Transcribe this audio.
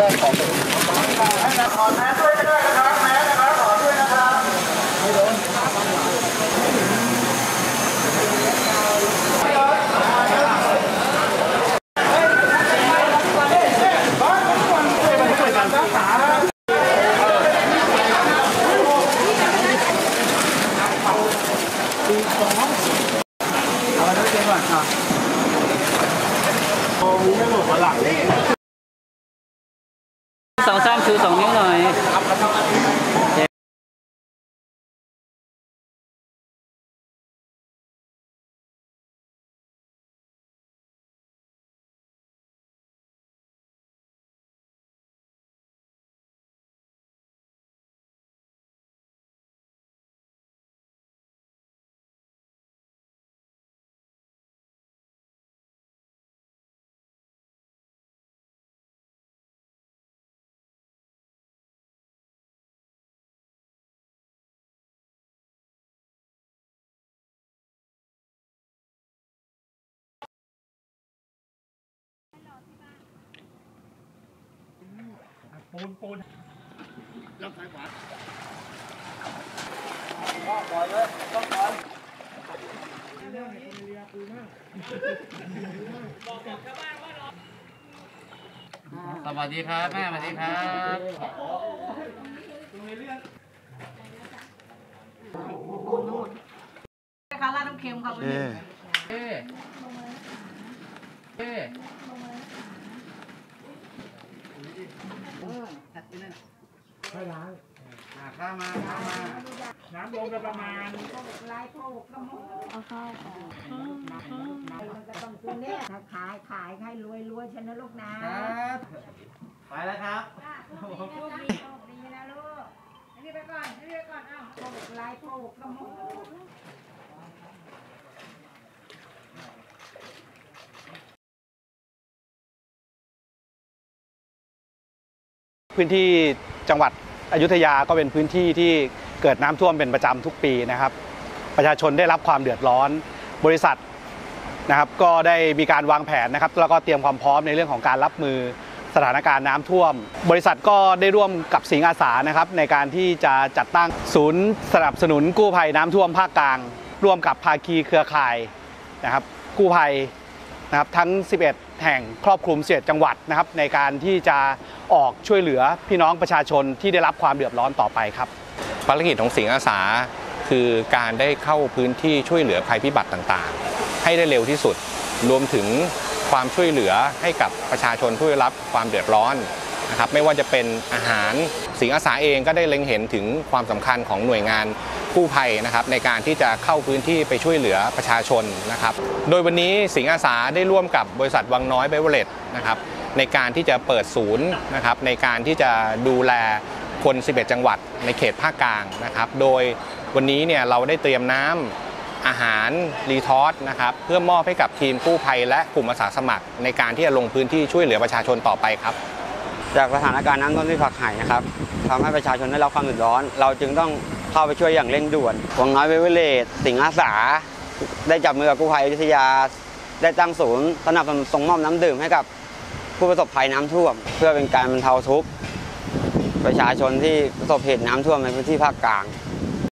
ของตัวเองขอแมสด้วยก็ได้นะครับแมสนะครับขอด้วยนะครับไม่โดนสองสั้นคือ2 นิ้วหน่อยปูนรับสายขวาปล่อยเลยต้องปล่อยสวัสดีครับแม่สวัสดีครับค่ะราดน้ำเค็มค่ะวันนี้ค่อยล้างข้ามาน้ำลงกันประมาณเอาเข้ามันจะต้องซื้อเนี่ยขายให้รวยฉันนะลูกนะไปแล้วครับโชคดีนะลูกนี่ไปก่อนเอ้าโชคลายโชคกระมุพื้นที่จังหวัดอยุธยาก็เป็นพื้นที่ที่เกิดน้ำท่วมเป็นประจำทุกปีนะครับประชาชนได้รับความเดือดร้อนบริษัทนะครับก็ได้มีการวางแผนนะครับแล้วก็เตรียมความพร้อมในเรื่องของการรับมือสถานการณ์น้ำท่วมบริษัทก็ได้ร่วมกับสิงห์อาสานะครับในการที่จะจัดตั้งศูนย์สนับสนุนกู้ภัยน้ำท่วมภาคกลางร่วมกับภาคีเครือข่ายนะครับกู้ภัยนะครับทั้ง11แห่งครอบคลุม11จังหวัดนะครับในการที่จะออกช่วยเหลือพี่น้องประชาชนที่ได้รับความเดือดร้อนต่อไปครับภารกิจของสิงห์อาสาคือการได้เข้าพื้นที่ช่วยเหลือภัยพิบัติต่างๆให้ได้เร็วที่สุดรวมถึงความช่วยเหลือให้กับประชาชนผู้ได้รับความเดือดร้อนนะครับไม่ว่าจะเป็นอาหารสิงห์อาสาเองก็ได้เล็งเห็นถึงความสำคัญของหน่วยงานกู้ภัยนะครับในการที่จะเข้าพื้นที่ไปช่วยเหลือประชาชนนะครับโดยวันนี้สิงห์อาสาได้ร่วมกับบริษัทวังน้อยเบเวอเรจนะครับในการที่จะเปิดศูนย์นะครับในการที่จะดูแลคน11จังหวัดในเขตภาคกลางนะครับโดยวันนี้เนี่ยเราได้เตรียมน้ำอาหารรีทอสนะครับเพื่อมอบให้กับทีมกู้ภัยและกลุ่มอาสาสมัครในการที่จะลงพื้นที่ช่วยเหลือประชาชนต่อไปครับจากสถานการณ์น้ำท่วมที่ผักไห่นะครับทำให้ประชาชนได้รับความเดือดร้อนเราจึงต้องเข้าไปช่วยอย่างเร่งด่วนวังน้อยเบเวอเรจสิงห์อาสาได้จับมือกับกู้ภัยอยุธยาได้ตั้งศูนย์สนับสนุนส่งมอบน้ำดื่มให้กับผู้ประสบภัยน้ำท่วมเพื่อเป็นการบรรเทาทุกข์ประชาชนที่ประสบเหตุน้ำท่วมในพื้นที่ภาคกลาง